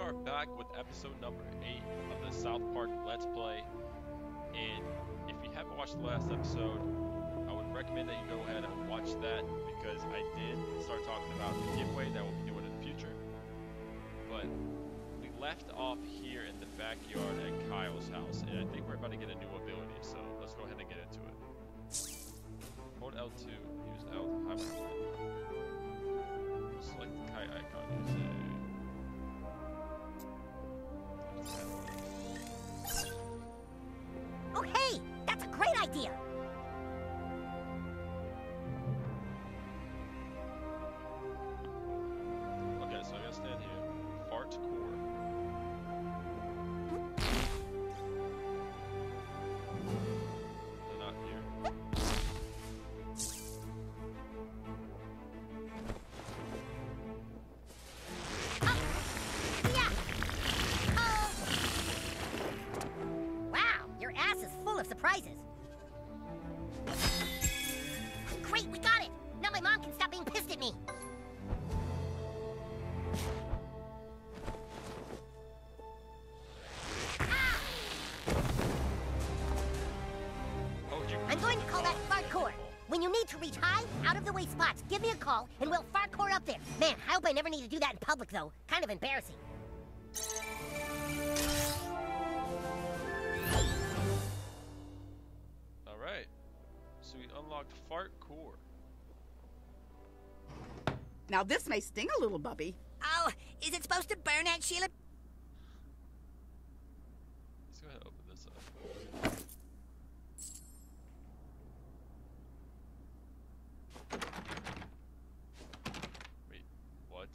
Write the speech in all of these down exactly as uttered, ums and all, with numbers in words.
are back with episode number eight of the South Park Let's Play. And if you haven't watched the last episode, I would recommend that you go ahead and watch that because I did start talking about the giveaway that we'll be doing in the future. But we left off here in the backyard at Kyle's house, and I think we're about to get a new ability, so let's go ahead and get into it. Hold L two, use L to highlight. Select the kite icon, use it. Oh, hey! That's a great idea! Okay, so I gotta stand here. Fart core. They're not here. Of surprises. Great, we got it! Now my mom can stop being pissed at me. Ah! Oh, you I'm going to call that fartcore. When you need to reach high, out-of-the-way spots, give me a call and we'll fartcore up there. Man, I hope I never need to do that in public, though. Kind of embarrassing. So we unlocked Fart Core. Now this may sting a little, Bubby. Oh, is it supposed to burn, Aunt Sheila? Let's go ahead and open this up. Wait, what?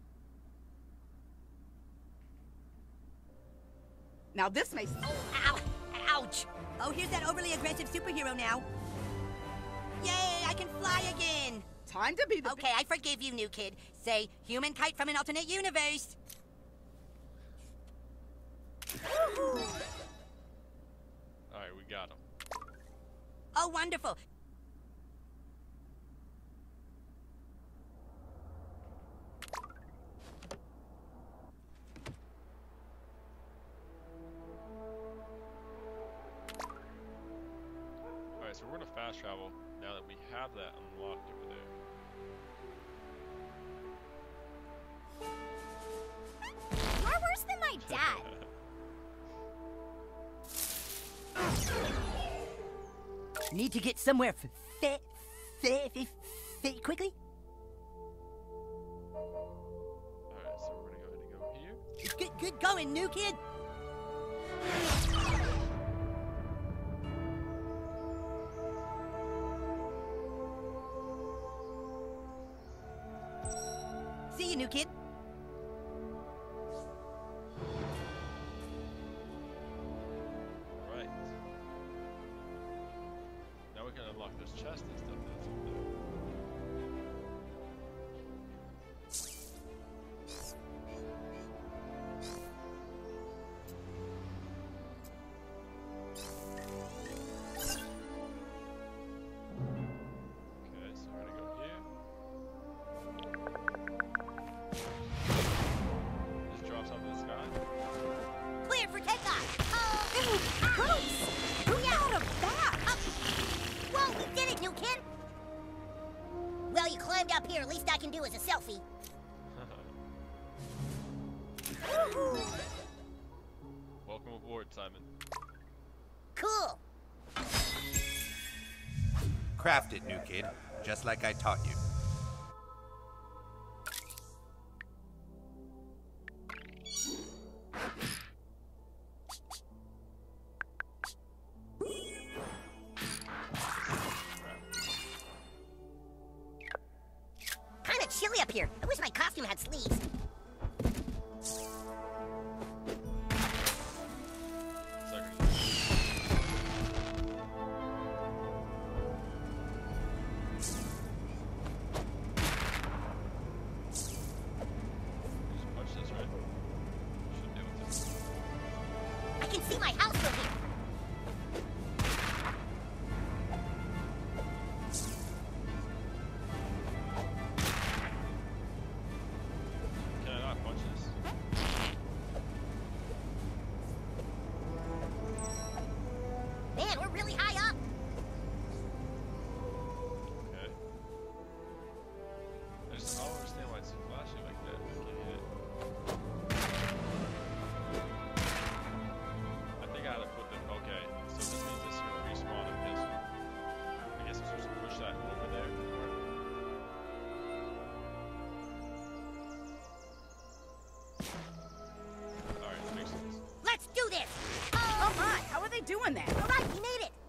Now this may... Oh, ow! Ouch! Oh, here's that overly aggressive superhero now. Yay, I can fly again! Time to be the... Okay, I forgive you, new kid. Say, human kite from an alternate universe. Alright, we got him. Oh, wonderful. Alright, so we're gonna fast travel now that we have that unlocked over there. You're worse than my dad. Need to get somewhere f fa fa fa fa quickly? Alright, so we're gonna go ahead and go here. Good, good going, new kid. See you, new kid. Alright. Now we can unlock this chest and stuff that's over there. Okay, so we're gonna go here. Just drops out of the sky. Clear for takeoff! Oh! Ew, gross! Who thought of that? Up. Whoa, we did it, new kid! Well, you climbed up here. Least I can do is a selfie. Welcome aboard, Simon. Cool! Craft it, new kid, just like I taught you. Kinda chilly up here. I wish my costume had sleeves. I can see my house from here. doing that. All right, we made it.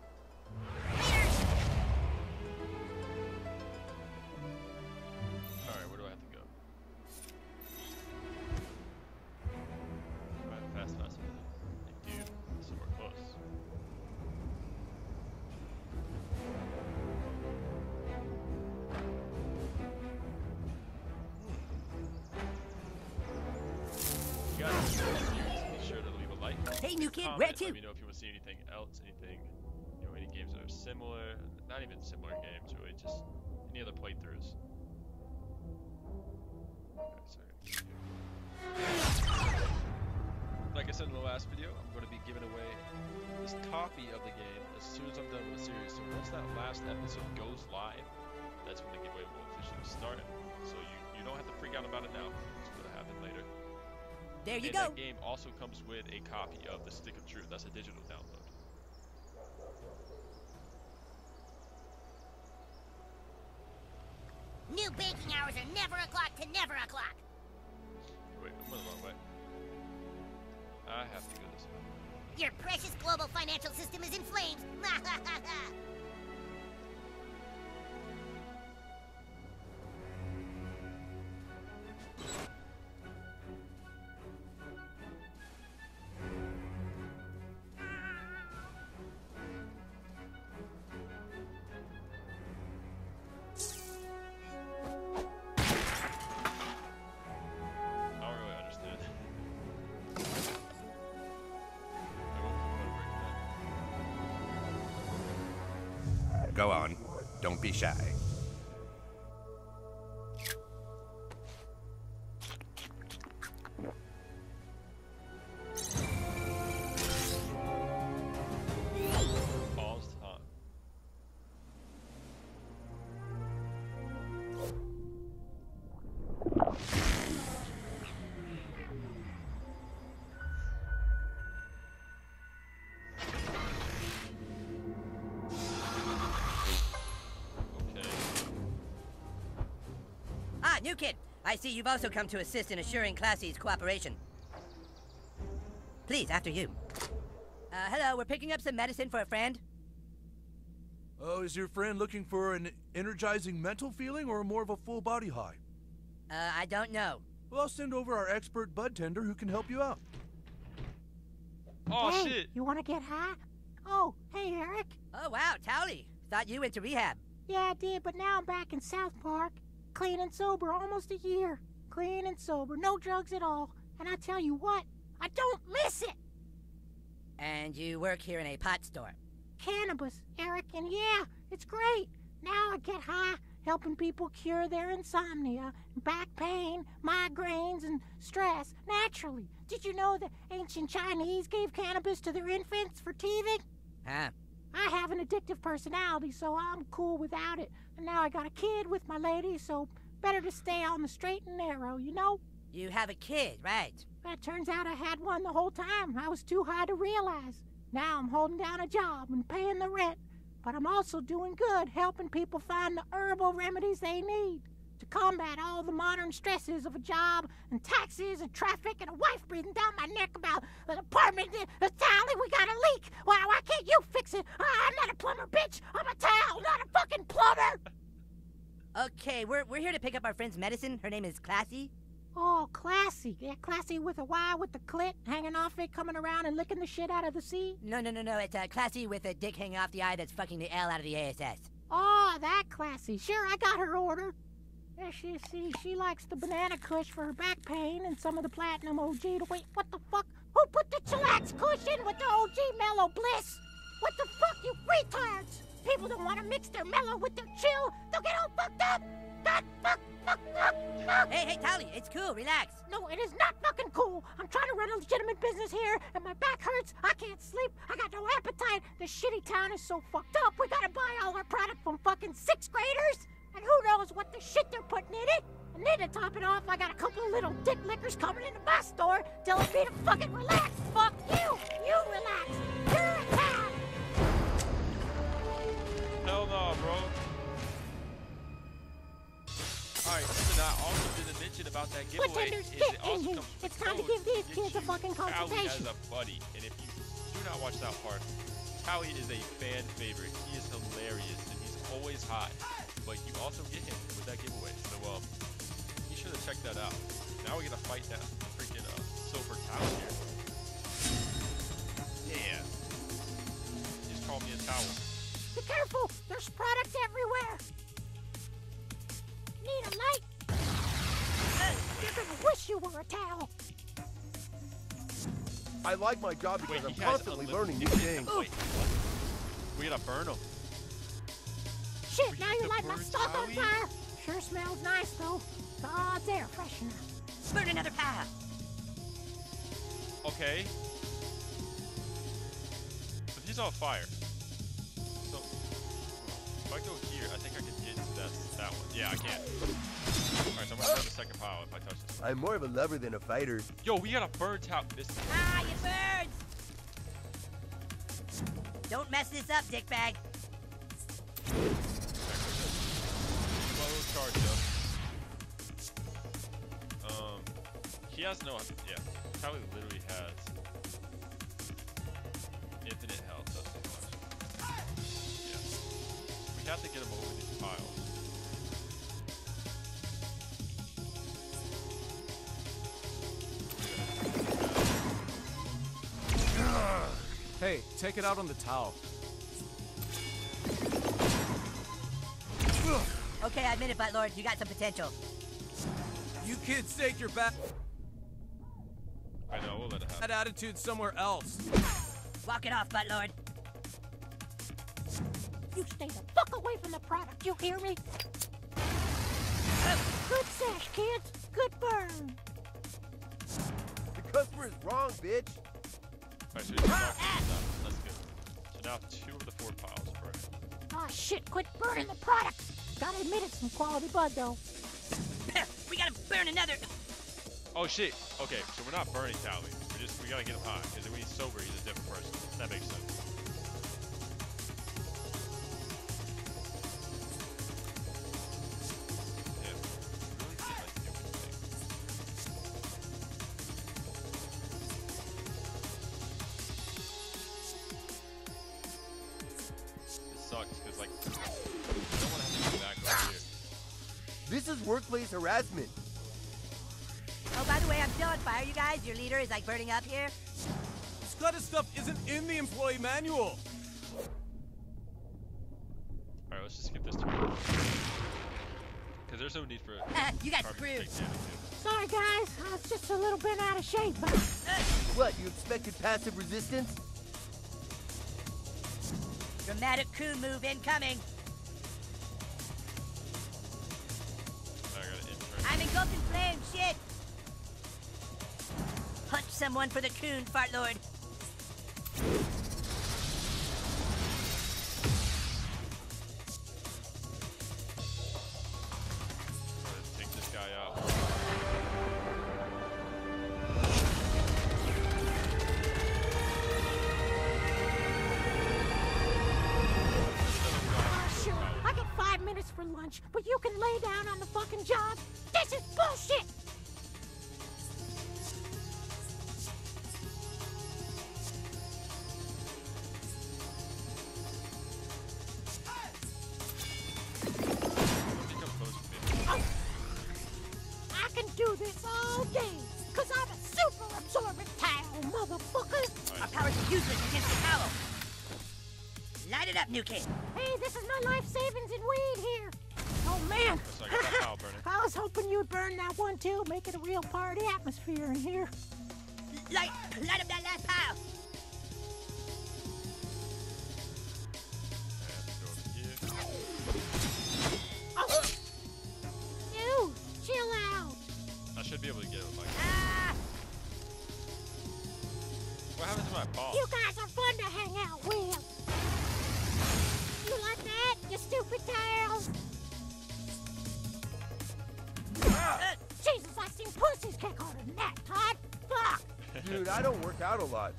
Alright, where do I have to go? Alright, fast, fast, fast. Thank you. Somewhere close. You guys, be sure to leave a like. Hey, new kid, Comment, where to? Let me know if you want to see anything else, anything, you know, any games that are similar, not even similar games, really, just any other playthroughs. Okay, sorry. Like I said in the last video, I'm going to be giving away this copy of the game as soon as I'm done with the series. So once that last episode goes live, that's when the giveaway will officially start. So you, you don't have to freak out about it now. It's going to happen later. There you And go. that game also comes with a copy of the Stick of Truth. That's a digital download. New banking hours are never o'clock to never o'clock. Wait, I'm going the wrong way. I have to go this way. Your precious global financial system is in flames. I don't really understand. I won't break that. Go on. Don't be shy. Pause time. Okay. Ah, new kid. I see you've also come to assist in assuring Classy's cooperation. Please, after you. Uh, hello, we're picking up some medicine for a friend. Oh, is your friend looking for an energizing mental feeling or more of a full body high? Uh, I don't know. Well, I'll send over our expert bud tender who can help you out. Oh Hey, shit! you want to get high? Oh, hey, Eric. Oh, wow, Towley. Thought you went to rehab. Yeah, I did, but now I'm back in South Park. Clean and sober almost a year. Clean and sober, no drugs at all. And I tell you what, I don't miss it. And you work here in a pot store. Cannabis, Eric, and yeah, it's great. Now I get high, helping people cure their insomnia, back pain, migraines, and stress naturally. Did you know that ancient Chinese gave cannabis to their infants for teething? Huh? I have an addictive personality, so I'm cool without it. And now I got a kid with my lady, so better to stay on the straight and narrow, you know? You have a kid, right? But it turns out I had one the whole time. I was too high to realize. Now I'm holding down a job and paying the rent. But I'm also doing good, helping people find the herbal remedies they need to combat all the modern stresses of a job and taxes and traffic and a wife breathing down my neck about an apartment. Uh, Tally, we got a leak. Why, why can't you fix it? Uh, I'm not a plumber, bitch. I'm a towel, not a fucking plumber. Okay, we're, we're here to pick up our friend's medicine. Her name is Classy. Oh, classy. Yeah, classy with a Y with the clit hanging off it, coming around and licking the shit out of the sea. No, no, no, no. It's uh, Classy with a dick hanging off the eye that's fucking the L out of the A S S. Oh, that classy. Sure, I got her order. Yeah, she see she likes the banana kush for her back pain and some of the platinum O G to wait. What the fuck? Who put the chillax cushion with the O G mellow bliss? What the fuck, you retards? People don't want to mix their mellow with their chill. They'll get all fucked up. God, fuck, fuck, fuck, fuck. Hey, hey, Tally, it's cool. Relax. No, it is not fucking cool. I'm trying to run a legitimate business here, and my back hurts. I can't sleep. I got no appetite. This shitty town is so fucked up. We gotta buy all our product from fucking sixth graders. And who knows what the shit they're putting in it. And then to top it off, I got a couple of little dick lickers coming into my store telling me to fucking relax. Fuck you. You relax. You're a town. Hell no, bro. Alright, something I also didn't mention about that giveaway Pretenders, is get it in also here. comes with It's time to codes give these get kids a you fucking Callie consultation. as a buddy. And if you do not watch that part, Towie is a fan favorite. He is hilarious, and he's always hot. But you also get him with that giveaway. So, um, be sure to check that out. Now we're gonna fight that freaking uh, silver towel here. Yeah. Just call me a towel. Be careful! There's product everywhere! Need a light? You're gonna wish you were a towel. I like my job because Wait, I'm he has constantly unlimited- learning new things. Wait, what? We gotta burn him. Shit, We now get you the light my burnt stock on Towie? fire. Sure smells nice, though. God's air freshener. Burn another pile. Okay. But he's on fire. So, if I go here, I think I can get into that, that one. Yeah, I can. Alright, so I'm gonna burn the second pile if I touch this. I'm more of a lover than a fighter. Yo, we got a burn towel. This Ah, it burns! Don't mess this up, dickbag. Slow charge up. Um, he has no. Yeah, Towie literally has infinite health. That's the question. Yeah, we have to get him over these piles. Hey, take it out on the towel. Okay, I admit it, Buttlord. You got some potential. You kids take your bad I know, we'll let it happen. attitude somewhere else. Walk it off, Buttlord. You stay the fuck away from the product, you hear me? Good sash, kids. Good burn. The customer is wrong, bitch. Alright, so you're not That's good. So now two of the four piles are burning. Ah, shit, quit burning the product. Gotta admit it's some quality bud, though. We gotta burn another. Oh shit. Okay, so we're not burning Towie. We just we gotta get him high. Because when he's sober, he's a different person. That makes sense. Yeah. Really get like doing things. This sucks because like I don't want to have to go back over here. This is workplace harassment. Oh, by the way, I'm still on fire, you guys. Your leader is like burning up here. This kind of stuff isn't in the employee manual. Alright, let's just get this to because there's no need for Ah, you got Carbon to screwed. take damage here. Sorry, guys. I was just a little bit out of shape, but What, you expected passive resistance? Dramatic coup move incoming. I got an intern. I'm engulfed in flames. Shit. Punch someone for the coon, Fartlord. Let's take this guy out. sure, I get five minutes for lunch, but you can lay down on the fucking job. This is bullshit. Become close to me. Oh. I can do this all day, cause I'm a super absorbent towel, motherfucker. Our powers are useless against the towel. Light it up, new kid. Hey, this is my life savings in weed here. Oh man, So I got that pile burning. I was hoping you'd burn that one too, make it a real party atmosphere in here. Light, light up that last pile. And go over here. Oh. You, chill out. I should be able to get it if I can. Ah, What happened to my ball? You guys are fun to hang out with. You like that, you stupid towels? uh, Jesus, I've seen pussies kick harder than that, Todd. Fuck. Dude, I don't work out a lot.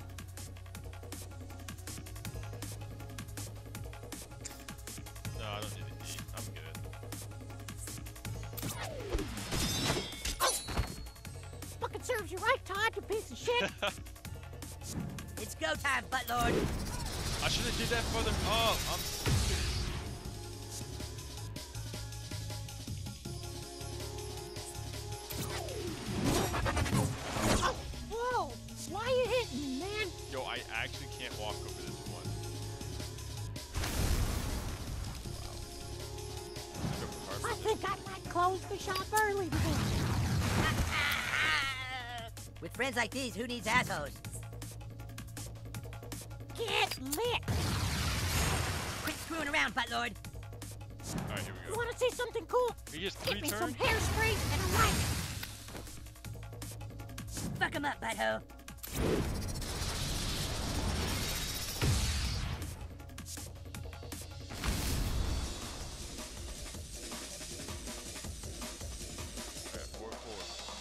No, I don't need to eat. I'm good. Fucking serves you right, Todd, you piece of shit. it's go time, Buttlord. I should have did that further. Oh, I'm stupid. Oh, whoa! Why are you hitting me, man? Yo, I actually can't walk over this one. Wow. I think I might close the shop early today. With friends like these, who needs assholes? Get lit! Quit screwing around, buttlord. Alright, here we You go. want to see something cool? He gets Get three me some turns? hairspray and a light. Fuck 'em up, butthole. Alright, four, four.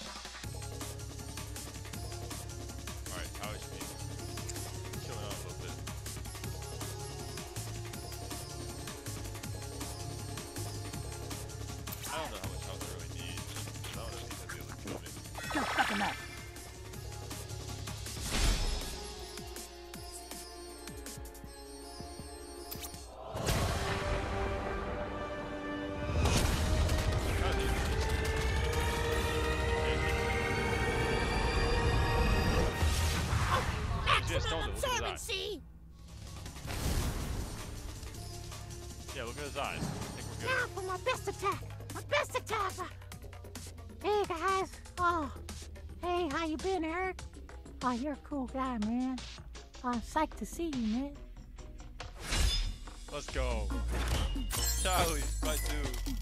Alright, how is me? Chilling out a little bit. I don't know how much health I really need. I don't know if he's gonna be able to kill me. Go fuck 'em up. God, dude. Just don't do it. Look at his Maximum eyes. absorbency! Yeah, look at his eyes. I think we're Now good. for my best attack! My best attack! Hey, guys. Oh, hey, how you been, Eric? Oh, you're a cool guy, man. I'm psyched to see you, man. Let's go. Charlie, my dude.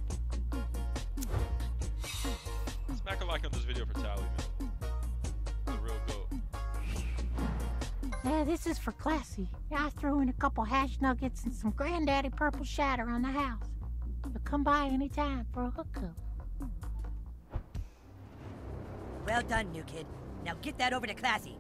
Smack a like on this video for Tally, man. The real goat. Yeah, this is for classy. Yeah, I threw in a couple hash nuggets and some granddaddy purple shatter on the house. But come by anytime for a hookup. Well done, new kid. Now get that over to Classy.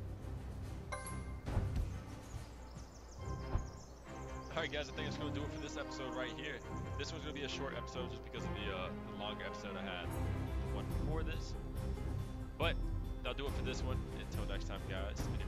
Alright guys, I think it's going to do it for this episode right here. This one's going to be a short episode just because of the, uh, the long episode I had. The one before this. But, that'll do it for this one. Until next time guys.